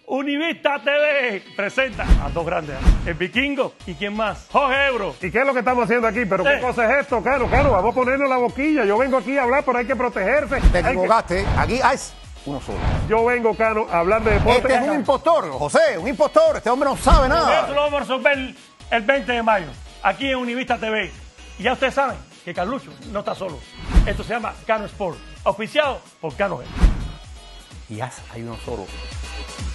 Univista TV presenta a dos grandes, el Vikingo y quién más, Jorge Ebro. ¿Y qué es lo que estamos haciendo aquí? ¿Pero qué cosa es esto, Cano? Cano, vamos a ponernos la boquilla. Yo vengo aquí a hablar, pero hay que protegerse. Te equivocaste. Aquí hay uno solo. Yo vengo, Cano, a hablar de deporte. Este es un impostor, José, un impostor. Este hombre no sabe nada. Eso lo vamos a resolver el 20 de mayo, aquí en Univista TV. Y ya ustedes saben que Carlucho no está solo. Esto se llama Cano Sport, auspiciado por Cano G. Y hay uno solo.